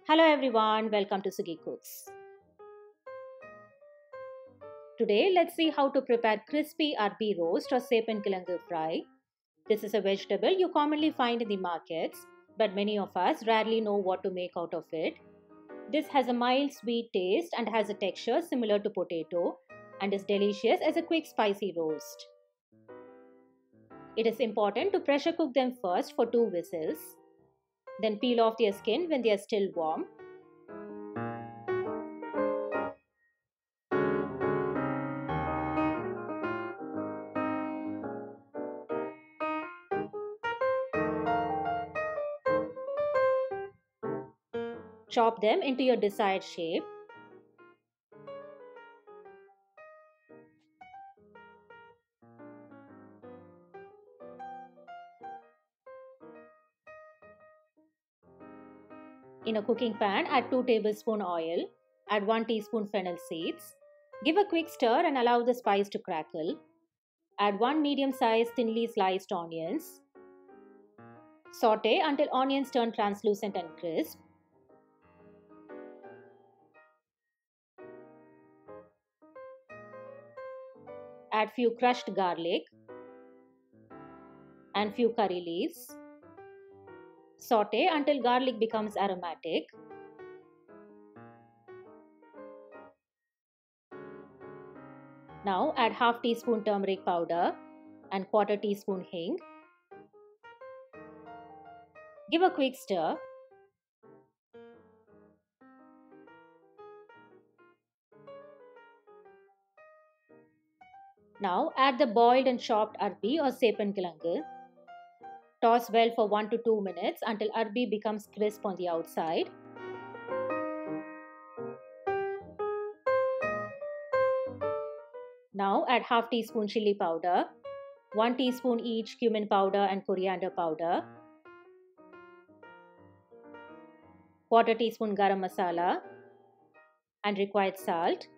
Hello everyone, welcome to Sugi Cooks. Today let's see how to prepare crispy arbi roast or sepankilangu fry. This is a vegetable you commonly find in the markets, but many of us rarely know what to make out of it. This has a mild sweet taste and has a texture similar to potato and is delicious as a quick spicy roast. It is important to pressure cook them first for 2 whistles. Then peel off their skin when they are still warm. Chop them into your desired shape. In a cooking pan, add 2 tablespoons oil, add 1 teaspoon fennel seeds. Give a quick stir and allow the spice to crackle. Add 1 medium-sized thinly sliced onions. Saute until onions turn translucent and crisp. Add few crushed garlic and few curry leaves. Saute until garlic becomes aromatic. Now add half teaspoon turmeric powder and quarter teaspoon hing. Give a quick stir. Now add the boiled and chopped arbi or sepankilangu. Toss well for 1 to 2 minutes until arbi becomes crisp on the outside. Now add half teaspoon chili powder, 1 teaspoon each cumin powder and coriander powder, quarter teaspoon garam masala and required salt.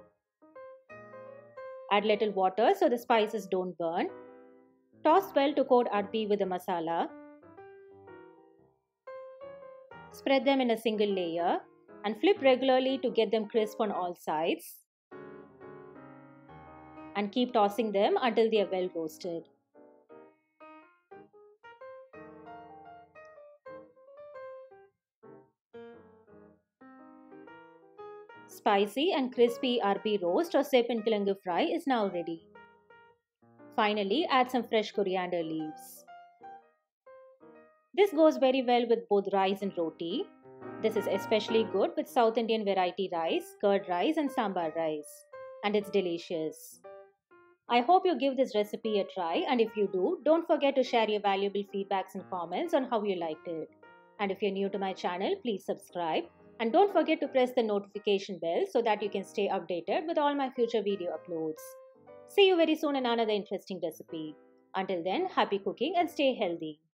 Add little water so the spices don't burn. Toss well to coat arbi with the masala. Spread them in a single layer and flip regularly to get them crisp on all sides. And keep tossing them until they are well roasted. Spicy and crispy arbi roast or sepankilangu fry is now ready. Finally, add some fresh coriander leaves. This goes very well with both rice and roti. This is especially good with South Indian variety rice, curd rice and sambar rice. And it's delicious. I hope you give this recipe a try, and if you do, don't forget to share your valuable feedbacks and comments on how you liked it. And if you're new to my channel, please subscribe. And don't forget to press the notification bell so that you can stay updated with all my future video uploads. See you very soon in another interesting recipe. Until then, happy cooking and stay healthy.